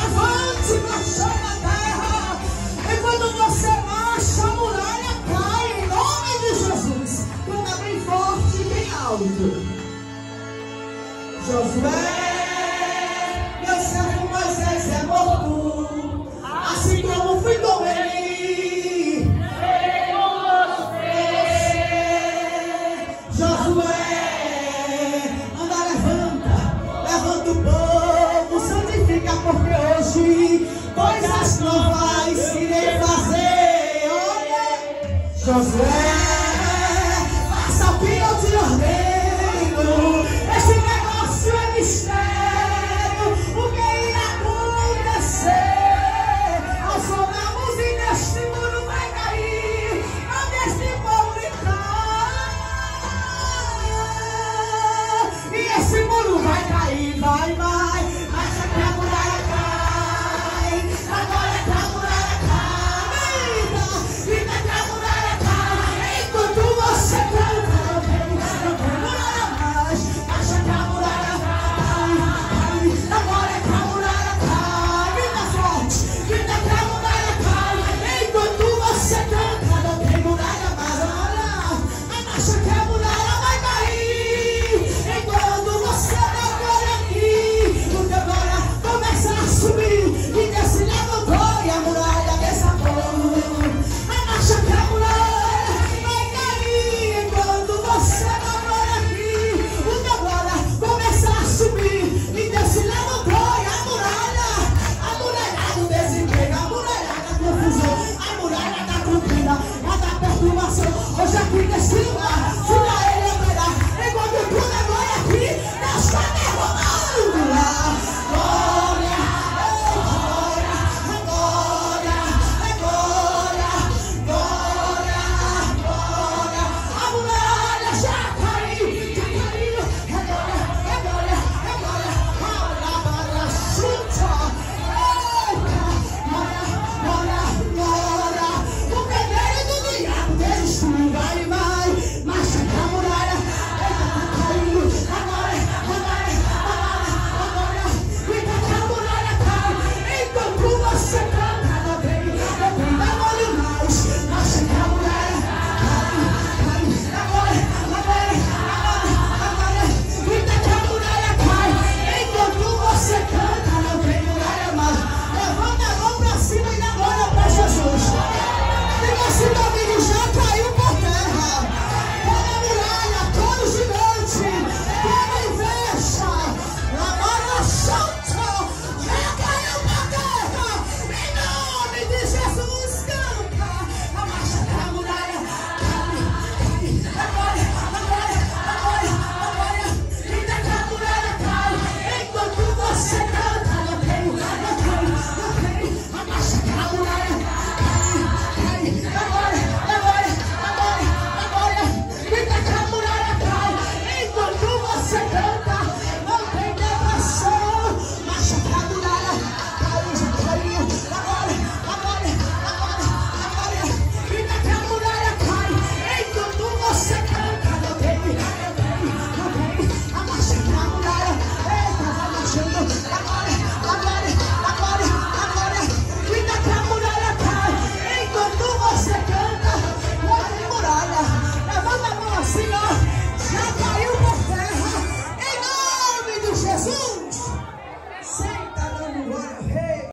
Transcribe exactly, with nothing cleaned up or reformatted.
levante, marchar na terra. E quando você marcha, a muralha cai em nome de Jesus. Canta bem forte e bem alto. Josué, meu servo Moisés é morto, assim como fui com ele. Sei com você. Josué, anda, levanta, levanta o povo, santifica, porque hoje coisas novas irei fazer. Olha, Josué.